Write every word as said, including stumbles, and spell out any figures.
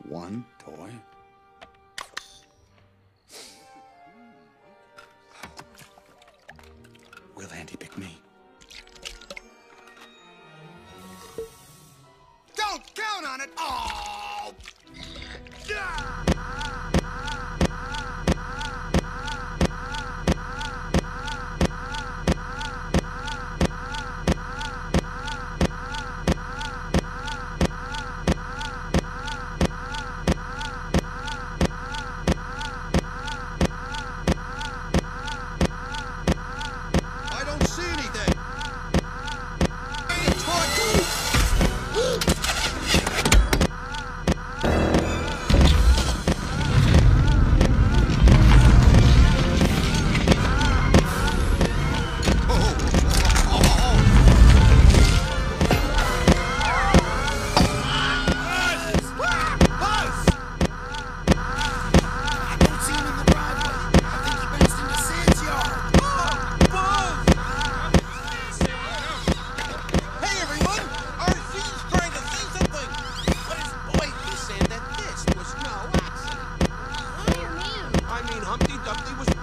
one toy. Will Andy pick me? Don't count on it! Oh! I don't see anything. Humpty Dumpty was